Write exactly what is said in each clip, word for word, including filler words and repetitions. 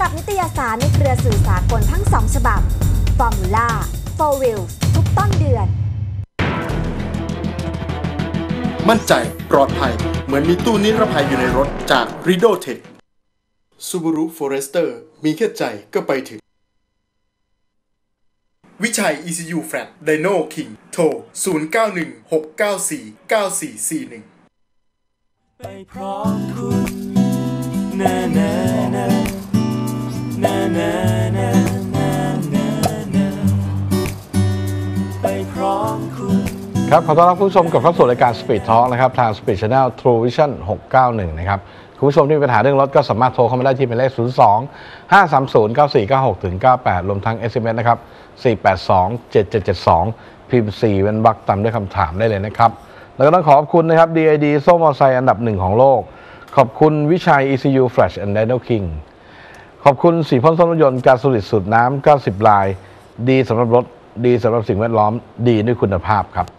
กับนิตยสารในเครือสื่อสากลทั้งสองฉบับ Formula โฟร์ Wheels ทุกต้นเดือนมั่นใจปลอดภัยเหมือนมีตู้นิรภัยอยู่ในรถจาก Rido Tech Subaru Forester มีแค่ใจก็ไปถึงวิชัย อี ซี ยู Flat Dino King โทร ศูนย์ เก้า หนึ่ง หก เก้า สี่ เก้า สี่ สี่ หนึ่งไปพร้อมคุณนานานานานานานานาไปพร้อมคุณครับขอต้อนรับผู้ชมกับเข้าสู่รายการ Speed Talk นะครับทาง Speed Channel True Vision หกเก้าหนึ่งนะครับคุณผู้ชมที่มีปัญหาเรื่องรถก็สามารถโทรเข้ามาได้ที่หมายเลขศูนย์ สอง ห้า สาม ศูนย์ เก้า สี่ เก้า หก ถึง เก้า แปดรวมทั้ง เอส เอ็ม เอส นะครับสี่ แปด สอง เจ็ด เจ็ด เจ็ด สองพิมพ์สี่เป็นวรรคตามด้วยคำถามได้เลยนะครับแล้วก็ต้องขอขอบคุณนะครับ ดี ไอ ดี โซ่มอเตอร์ไซค์อันดับหนึ่งของโลกขอบคุณวิชัย อี ซี ยู Flash and Dino King ขอบคุณสีพ่นส้นรถยนต์การสลิดสูตรน้ำเก้าสิบลายดีสำหรับรถดีสำหรับสิ่งแวดล้อมดีด้วยคุณภาพครับ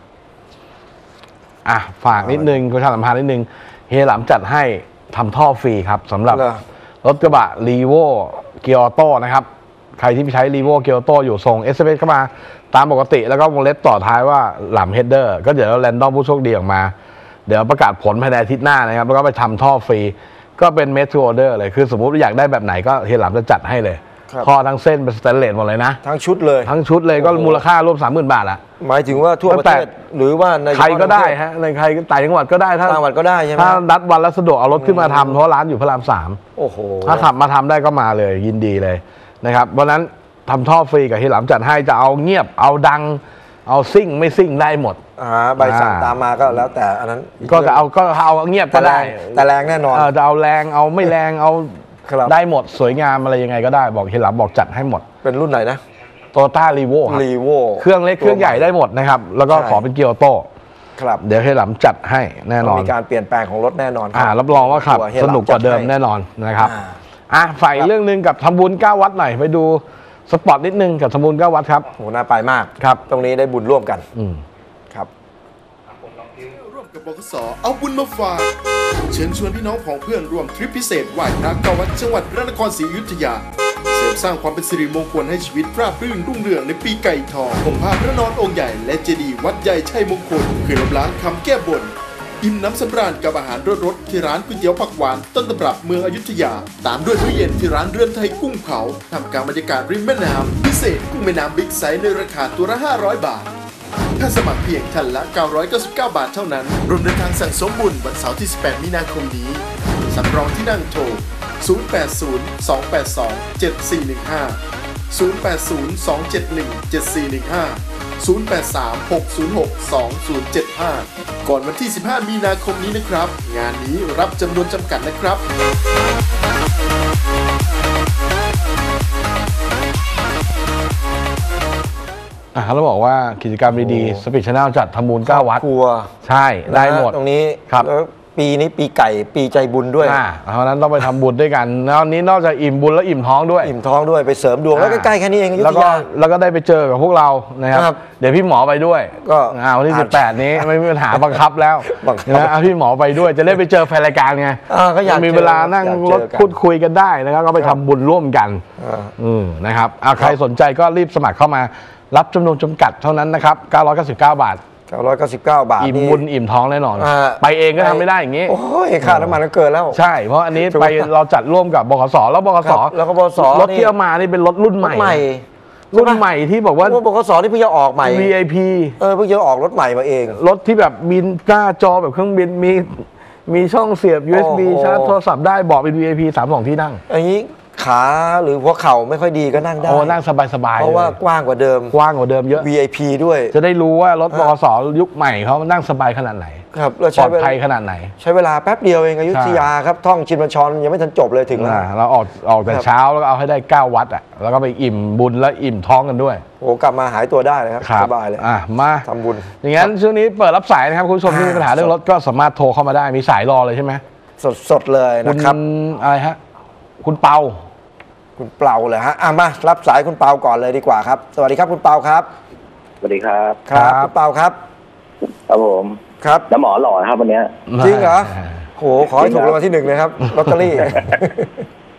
อ่ะฝากนิดนึงประชาสัมพันธ์นิดนึงเฮียหลำจัดให้ทำท่อฟรีครับสำหรับรถกระบะ Revo เกียร์ออโต้นะครับใครที่ใช้ Revo เกียร์ออโต้อยู่ส่ง เอส เอ็ม เอส เข้ามาตามปกติแล้วก็วงเล็บต่อท้ายว่าหลำเฮดเดอร์ก็เดี๋ยวแรนดอมผู้โชคดีออกมาเดี๋ยวประกาศผลภายในอาทิตย์หน้านะครับแล้วก็ไปทำท่อฟรีก็เป็นเมทรูออเดอร์เลยคือสมมุติอยากได้แบบไหนก็เฮียหลำจะจัดให้เลยท่อทั้งเส้นเป็นสแตนเลสหมดเลยนะทั้งชุดเลยทั้งชุดเลยก็มูลค่ารวม สามหมื่น บาทอะหมายถึงว่าทั่วประเทศหรือว่าในใครก็ได้ฮะในใครต่างจังหวัดก็ได้ถ้าต่างจังหวัดก็ได้ใช่ไหมถ้านัดวันแล้วสะดวกเอารถขึ้นมาทำเพราะร้านอยู่พระรามสามโอ้โหถ้าขับมาทำได้ก็มาเลยยินดีเลยนะครับเพราะนั้นทำท่อฟรีกับที่หลำจัดให้จะเอาเงียบเอาดังเอาซิ่งไม่ซิ่งได้หมดอ่าใบสั่งตามมาก็แล้วแต่อันนั้นก็จะเอาก็เอาเงียบก็ได้แต่แรงแน่นอนจะเอาแรงเอาไม่แรงเอาได้หมดสวยงามอะไรยังไงก็ได้บอกที่หลำบอกจัดให้หมดเป็นรุ่นไหนนะโตโยต้ารีโวครับรีโวเครื่องเล็กเครื่องใหญ่ได้หมดนะครับแล้วก็ขอเป็นเกียร์ออโต้ครับเดี๋ยวให้หลำจัดให้แน่นอนมีการเปลี่ยนแปลงของรถแน่นอนอ่ารับรองว่าขับสนุกกว่าเดิมแน่นอนนะครับอ่ะฝ่ายเรื่องนึงกับทำบุญเก้าวัดหน่อยไปดูสปอร์ตนิดนึงกับทำบุญเก้าวัดครับโหน่าไปมากครับตรงนี้ได้บุญร่วมกันอืมครับร่วมกับบขส.เอาบุญมาฝากเชิญชวนพี่น้องของเพื่อนร่วมทริปพิเศษไหว้พระเก้าวัดจังหวัดพระนครศรีอยุธยาเสริมสร้างความเป็นสิริมงคลให้ชีวิตราบรื่นรุ่งเรืองในปีไก่ทองผมพาพระนอนองค์ใหญ่และเจดีย์วัดใหญ่ชัยมงคลคือลบล้างคำแก้บนอิ่มน้ำสำราญกับอาหารรสๆที่ร้านก๋วยเตี๋ยวผักหวานต้นตำรับเมืองอยุธยาตามด้วยมื้อเย็นที่ร้านเรือนไทยกุ้งเผาทำกลางบรรยากาศริมแม่น้ำพิเศษกุ้งแม่น้ำบิ๊กไซส์ในราคาตัวละห้าร้อยบาทถ้าสมัครเพียงท่านละเก้าร้อยเก้าสิบเก้าบาทเท่านั้นรวมเดินทางสั่งสมบุญวันเสาร์ที่สิบแปดมีนาคมนี้สำรองที่นั่งโทรศูนย์ แปด ศูนย์ สอง แปด สอง เจ็ด สี่ หนึ่ง ห้า ศูนย์ แปด ศูนย์ สอง เจ็ด หนึ่ง เจ็ด สี่ หนึ่ง ห้า ศูนย์ แปด สาม หก ศูนย์ หก สอง ศูนย์ เจ็ด ห้าก่อนวันที่สิบห้ามีนาคมนี้นะครับงานนี้รับจำนวนจำกัดนะครับอ่ะเขาบอกว่ากิจกรรมดีๆ Speed Channel จัดทำบุญเก้าวัดใช่ได้หมดตรงนี้ครับปีนี้ปีไก่ปีใจบุญด้วยอ่าเพราะนั้นต้องไปทำบุญด้วยกันแล้วนี้นอกจากอิ่มบุญแล้วอิ่มท้องด้วยอิ่มท้องด้วยไปเสริมดวงแล้วใกล้ๆแค่นี้เองแล้วก็แล้วก็ได้ไปเจอกับพวกเรานะครับเดี๋ยวพี่หมอไปด้วยก็วันที่สิบแปดนี้ไม่มีปัญหาบังคับแล้วนะพี่หมอไปด้วยจะได้ไปเจอแฟนรายการไงก็อยากมีเวลานั่งรถพูดคุยกันได้นะครับก็ไปทำบุญร่วมกันอืมนะครับใครสนใจก็รีบสมัครเข้ามารับจำนวนจำกัดเท่านั้นนะครับเก้าร้อยเก้าสิบเก้าบาทเก้าร้อยเก้าสิบเก้าบาทอิ่มบุญอิ่มท้องแน่นอนไปเองก็ทำไม่ได้อย่างนี้โอ้ยค่าน้ำมันก็เกินแล้วใช่เพราะอันนี้ไปเราจัดร่วมกับบขส.แล้วบขส. แล้วก็บขส. รถที่เอามานี่เป็นรถรุ่นใหม่รุ่นใหม่ที่บอกว่าบขส.ที่เพิ่งจะออกใหม่วี ไอ พีเออเพิ่งจะออกรถใหม่มาเองรถที่แบบมีหน้าจอแบบเครื่องบินมีมีช่องเสียบ ยู เอส บี ชาร์จโทรศัพท์ได้บอกเป็น วี ไอ พี สามสิบสองที่นั่งอันนี้ขาหรือหัวเข่าไม่ค่อยดีก็นั่งได้โอ้นั่งสบายๆเพราะว่ากว้างกว่าเดิมกว้างกว่าเดิมเยอะวี ไอ พี ด้วยจะได้รู้ว่ารถบขส.ยุคใหม่เขานั่งสบายขนาดไหนครับปลอดภัยขนาดไหนใช้เวลาแป๊บเดียวเองอยุธยาครับท่องชินบัญชรยังไม่ทันจบเลยถึงแล้วเราออกออกแต่เช้าแล้วก็เอาให้ได้เก้าวัดอ่ะแล้วก็ไปอิ่มบุญแล้วอิ่มท้องกันด้วยโอ้กลับมาหายตัวได้เลยครับสบายเลยอ่ะมาทำบุญอย่างงั้นช่วงนี้เปิดรับสายนะครับคุณผู้ชมที่มีปัญหาเรื่องรถก็สามารถโทรเข้ามาได้มีสายรอเลยใช่ไหมสดๆเลยนะครับอะไรฮะคุณเปาคุณเปาเลยฮะอ่ะมารับสายคุณเปาก่อนเลยดีกว่าครับสวัสดีครับคุณเปาครับสวัสดีครับครับคุณเปาครับครับผมครับแล้วหมอหล่อครับวันนี้จริงเหรอโหขอให้ถูกรางวัลที่หนึ่งเลยครับลอตเตอรี่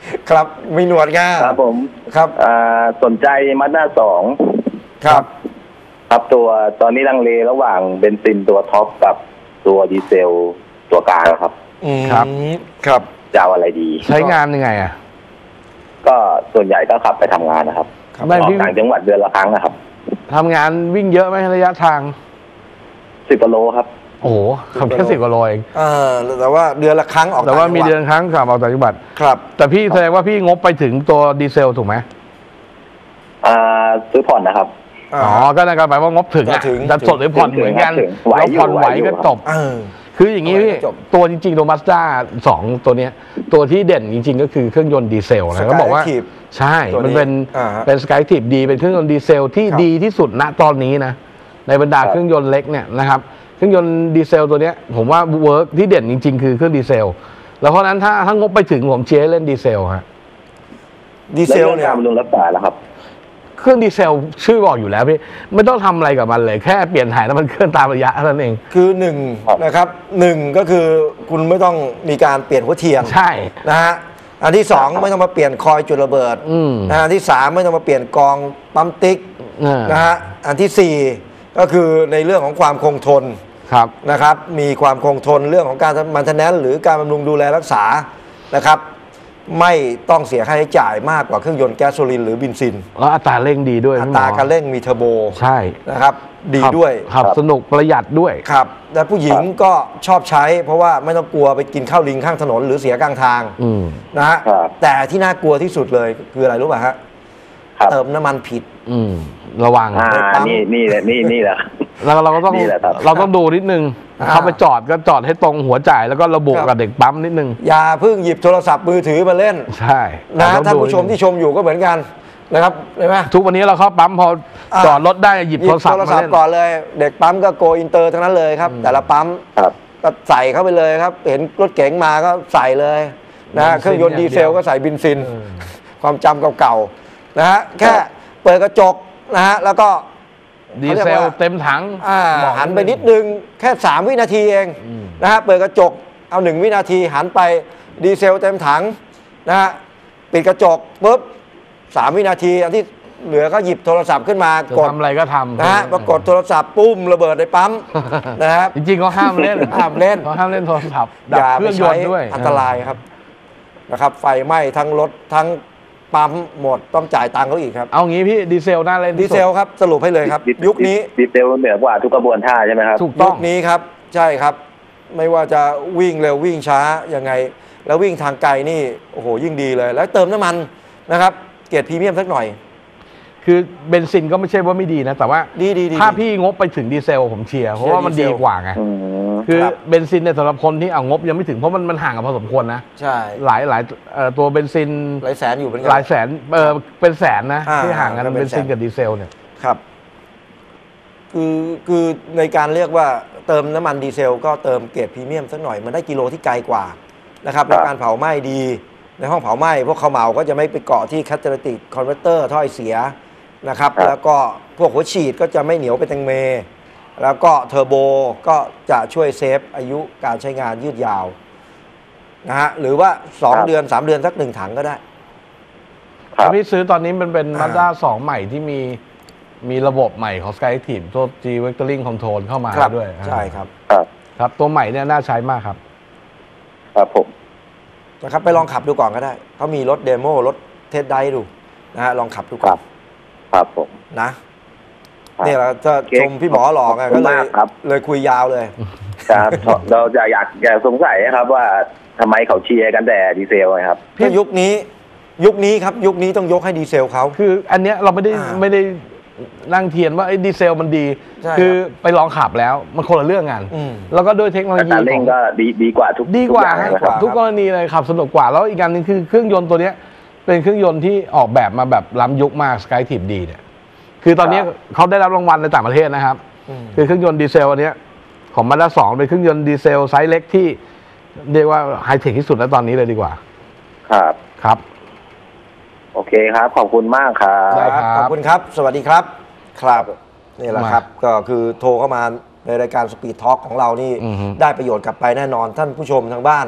ครับมีหนวดงาครับผมครับอ่าสนใจมาด้าสองครับครับตัวตอนนี้ลังเลระหว่างเบนซินตัวท็อปกับตัวดีเซลตัวกลางครับครับครับจะเอาอะไรดีใช้งานยังไงอ่ะก็ส่วนใหญ่ก็ขับไปทำงานนะครับออกต่างจังหวัดเดือนละครั้งนะครับทำงานวิ่งเยอะไหมระยะทางสิบกิโลครับโอ้โหขับแค่สิบกิโลเองเออแต่ว่าเดือนละครั้งออกแต่ว่ามีเดือนครั้งขับออกต่างจังหวัดครับแต่พี่แสดงว่าพี่งบไปถึงตัวดีเซลถูกไหมอ่าซื้อผ่อนนะครับอ๋อก็นั่นก็หมายว่างบถึงอ่ะจะสดหรือผ่อนเหมือนกันเราผ่อนไหวก็จบคืออย่างนี้พี่ตัวจริงๆตัวมาสด้าสองตัวเนี้ยตัวที่เด่นจริงๆก็คือเครื่องยนต์ดีเซลนะเขาบอกว่าใช่มันเป็นเป็นสกายทีฟดีเป็นเครื่องยนต์ดีเซลที่ดีที่สุดณตอนนี้นะในบรรดาเครื่องยนต์เล็กเนี่ยนะครับเครื่องยนต์ดีเซลตัวเนี้ยผมว่าเวิร์กที่เด่นจริงๆคือเครื่องดีเซลแล้วเพราะนั้นถ้าถ้างบไปถึงผมเชียร์เล่นดีเซลฮะดีเซลเนี่ยบำรุงรักษาแล้วครับเครื่องดีเซลชื่อบอกอยู่แล้วพี่ไม่ต้องทำอะไรกับมันเลยแค่เปลี่ยนถ่ายน้ำมันเครื่องตามระยะเท่านั้นเองคือหนึ่งนะครับหนึ่งก็คือคุณไม่ต้องมีการเปลี่ยนหัวเทียนใช่นะฮะอันที่สองไม่ต้องมาเปลี่ยนคอยจุดระเบิดนะอันที่สามไม่ต้องมาเปลี่ยนกองปั๊มติ๊กนะฮะอันที่สี่ก็คือในเรื่องของความคงทนนะครับมีความคงทนเรื่องของการมันเทนแนนซ์หรือการบำรุงดูแลรักษานะครับไม่ต้องเสียค่าใช้จ่ายมากกว่าเครื่องยนต์แก๊สโซลินหรือเบนซินแล้วอัตราเร่งดีด้วยอัตราการเร่งมีเทอร์โบใช่นะครับดีด้วยขับสนุกประหยัดด้วยครับและผู้หญิงก็ชอบใช้เพราะว่าไม่ต้องกลัวไปกินข้าวลิงข้างถนนหรือเสียกลางทางนะฮะแต่ที่น่ากลัวที่สุดเลยคืออะไรรู้ป่ะฮะเติมน้ำมันผิดระวังนี่นี่แหละนี่นี่แหละเราเราก็ต้องเราต้องดูนิดนึงเขาไปจอดก็จอดให้ตรงหัวจ่ายแล้วก็ระบุกับเด็กปั๊มนิดนึงอย่าเพิ่งหยิบโทรศัพท์มือถือมาเล่นใช่นะท่านผู้ชมที่ชมอยู่ก็เหมือนกันนะครับเห็นไหมทุกวันนี้เราเข้าปั๊มพอจอดรถได้หยิบโทรศัพท์มาเล่นก่อนเลยเด็กปั๊มก็โกอินเตอร์ทั้งนั้นเลยครับแต่ละปั๊มก็ใส่เข้าไปเลยครับเห็นรถเก๋งมาก็ใส่เลยนะเครื่องยนต์ดีเซลก็ใส่เบนซินความจำเก่าๆนะฮะแค่เปิดกระจกนะฮะแล้วก็ดีเซลเต็มถังหันไปนิดนึงแค่สามวินาทีเองนะฮะเปิดกระจกเอาหนึ่งวินาทีหันไปดีเซลเต็มถังนะฮะปิดกระจกปุ๊บสามวินาทีอันที่เหลือก็หยิบโทรศัพท์ขึ้นมากดทำอะไรก็ทำนะฮะปรากฏโทรศัพท์ปุ้มระเบิดในปั๊มนะครับจริงๆเขาห้ามเล่นห้ามเล่นเขาห้ามเล่นโทรศัพท์ดับเครื่องยนต์ด้วยอันตรายครับนะครับไฟไหม้ทั้งรถทั้งปั๊มหมดต้องจ่ายตังค์เขาอีกครับเอางี้พี่ดีเซลน่าเล่นดีเซลครับสรุปให้เลยครับยุคนี้ดีเซลเหนือกว่าทุกกระบวนท่าใช่ไหมครับถูกต้องยุคนี้ครับใช่ครับไม่ว่าจะวิ่งเร็ววิ่งช้ายังไงแล้ววิ่งทางไกลนี่โอ้โหยิ่งดีเลยแล้วเติมน้ำมันนะครับเกรดพรีเมียมสักหน่อยคือเบนซินก็ไม่ใช่ว่าไม่ดีนะแต่ว่าถ้าพี่งบไปถึงดีเซลผมเชียร์เพราะว่ามันดีกว่าไงคือเบนซินเนี่ยสำหรับคนที่เอางบยังไม่ถึงเพราะมันมันห่างกันพอสมควรนะใช่หลายหลายตัวเบนซินหลายแสนอยู่เป็นหลายแสนเออเป็นแสนนะที่ห่างกันเบนซินกับดีเซลเนี่ยครับคือคือในการเรียกว่าเติมน้ำมันดีเซลก็เติมเกรดพรีเมียมสักหน่อยมันได้กิโลที่ไกลกว่านะครับและการเผาไหม้ดีในห้องเผาไหม้พวกเขาเหมาก็จะไม่ไปเกาะที่แคตตาลิติกคอนเวอร์เตอร์ถ้อยเสียนะครับแล้วก็พวกหัวฉีดก็จะไม่เหนียวเป็นแตงเมแล้วก็เทอร์โบก็จะช่วยเซฟอายุการใช้งานยืดยาวนะฮะหรือว่าสองเดือนสามเดือนสักหนึ่งถังก็ได้พี่ซื้อตอนนี้มันเป็นมาด้าสองใหม่ที่มีมีระบบใหม่ของ SkyActiv ตัว G Vectoring Control เข้ามาด้วยใช่ครับครับตัวใหม่เนี่ยน่าใช้มากครับครับผมนะครับไปลองขับดูก่อนก็ได้เขามีรถเดโมรถเทสไดร์ดูนะฮะลองขับดูก่อนครับผมนะนี่เราจะชมพี่หมอหลอกไงก็เลยเลยคุยยาวเลยครับเราจะอยากอยากสงสัยครับว่าทำไมเขาเชียร์กันแต่ดีเซลครับพี่ยุคนี้ยุคนี้ครับยุคนี้ต้องยกให้ดีเซลเขาคืออันเนี้ยเราไม่ได้ไม่ได้นั่งเทียนว่าไอ้ดีเซลมันดีคือไปลองขับแล้วมันคนละเรื่องกันแล้วก็ด้วยเทคโนโลยีของก็ดีดีกว่าทุกดีกว่าทุกกรณีเลยขับสนุกกว่าแล้วอีกการนึงคือเครื่องยนต์ตัวเนี้ยเป็นเครื่องยนต์ที่ออกแบบมาแบบล้ำยุคมาก SkyActiv ดีเนี่ยคือตอนนี้เขาได้รับรางวัลในต่างประเทศนะครับคือเครื่องยนต์ดีเซลอันนี้ของมาด้าสองเป็นเครื่องยนต์ดีเซลไซส์เล็กที่เรียกว่าไฮเทคที่สุดในตอนนี้เลยดีกว่าครับครับโอเคครับขอบคุณมากครับขอบคุณครับสวัสดีครับครับนี่แหละครับก็คือโทรเข้ามาในรายการสปีดทอล์กของเรานี่ได้ประโยชน์กลับไปแน่นอนท่านผู้ชมทางบ้าน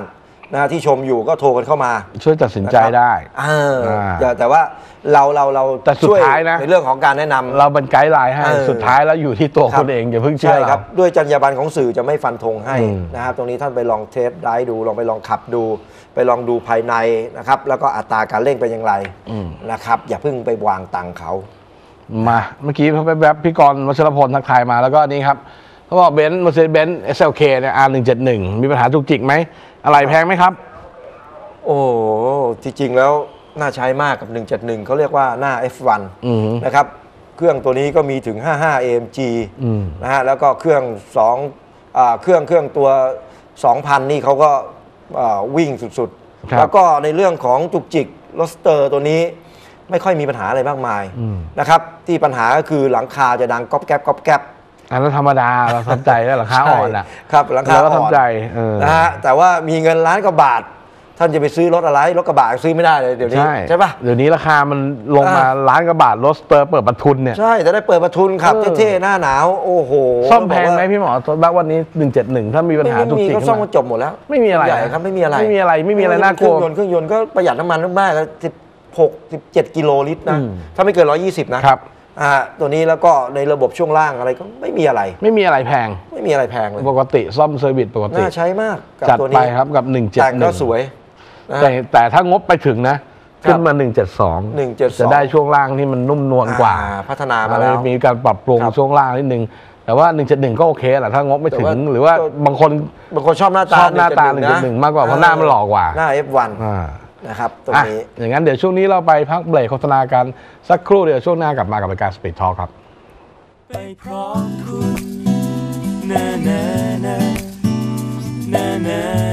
นะที่ชมอยู่ก็โทรกันเข้ามาช่วยตัดสินใจได้เออแต่แต่ว่าเราเราเราแต่สุดท้ายนะในเรื่องของการแนะนำเราเป็นไกด์ไลน์ให้เออสุดท้ายแล้วอยู่ที่ตัวครับคนเองอย่าเพิ่งเชื่อใช่คเรารับด้วยจรรยาบรรณของสื่อจะไม่ฟันธงให้อืมนะครับตรงนี้ท่านไปลองเทสได้ดูลองไปลองขับดู ไปลองดูภายในนะครับแล้วก็อัตราการเร่งเป็นอย่างไรอืมนะครับอย่าเพิ่งไปวางตังค์เขามาเมื่อกี้แวบๆพี่กรณ์วัชรพลทักทายมาแล้วก็นี่ครับเขาบอกเบนซ์เมอร์เซเดสเบนซ์ เอส แอล เค เนี่ย อาร์ หนึ่งเจ็ดหนึ่ง มีปัญหาจุกจิกไหมอะไรแพงไหมครับโอ้จริงๆแล้วน่าใช้มากกับ หนึ่งเจ็ดหนึ่งเขาเรียกว่าหน้า เอฟ วันอืมนะครับเครื่องตัวนี้ก็มีถึง ห้าสิบห้า เอ เอ็ม จีอืมนะฮะแล้วก็เครื่อง2อ่าเครื่องเครื่องตัว สองพัน นี่เขาก็อ่าวิ่งสุดครับๆ แล้วก็ในเรื่องของจุกจิกโรสเตอร์ตัวนี้ไม่ค่อยมีปัญหาอะไรมากมายอืมนะครับที่ปัญหาก็คือหลังคาจะดังก๊อบแก๊บก๊อบแก๊บอันนั้นธรรมดาเราทำใจแล้วหลังคาอ่อนอ่ะใช่ครับหลังคาเราก็อ่อนทำใจเออนะฮะแต่ว่ามีเงินล้านกว่าบาท ท่านจะไปซื้อรถอะไรรถกระบะซื้อไม่ได้เลยเดี๋ยวนี้ใช่ใช่ปะเดี๋ยวนี้ราคามันลงมาอ่าล้านกว่าบาทรถสเตอร์เปิดประทุนเนี่ยใช่จะได้เปิดประทุนขับเออเท่ๆหน้าหนาวโอ้โหซ่อมแพงบอกว่าไหมพี่หมอบ้านวันนี้หนึ่งเจ็ดหนึ่งถ้ามีปัญไม่หาจุกมีจิกก็ขึ้ซ่อมนก็มาจบหมดแล้วไม่มีอะไรใหญ่ครับไม่มีอะไรไม่มีอะไรไม่มีอะไรน่ากลัวเครื่องยนต์เครื่องยนต์ก็ประหยัดน้ำมันมากๆสิบหกสิบเจ็ดกิโลลิตรนะอืมถ้าไม่เกินร้อยยี่สิบนะครับอ่าตัวนี้แล้วก็ในระบบช่วงล่างอะไรก็ไม่มีอะไรไม่มีอะไรแพงไม่มีอะไรแพงเลยปกติซ่อมเซอร์วิสปกติน่าใช้มากกับจัดตัวไปนี้ครับกับหนึ่งเจ็ดแต่งหนึ่ก็งสวยนะแต่แต่ถ้างบไปถึงนะ ขึ้นมาหนึ่งเจ็ดสองหนึ่งเจ็ดสองจะได้ช่วงล่างที่มันนุ่มนวลกว่าอ่พัฒนามาแล้วมีการปรับปรุงครับช่วงล่างนิดนึง แต่ว่าหนึ่งเจ็ดหนึ่งก็โอเคแหละถ้างบไม่ถึงแต่ว่าหรือว่าก็บางคนบางคนชอบหน้าตาชอบหน้าตาหนึ่งเจ็ดหนึ่งมากกว่าเพราะหน้ามันหล่อกว่าหน้า เอฟ วันอ่านะครับตรงอ่ะนี้อย่างนั้นเดี๋ยวช่วงนี้เราไปพักเบรกโฆษณากันสักครู่เดี๋ยวช่วงหน้ากลับมากับรายการ Speed Talk ครับไปพร้อมคุณนานานานานา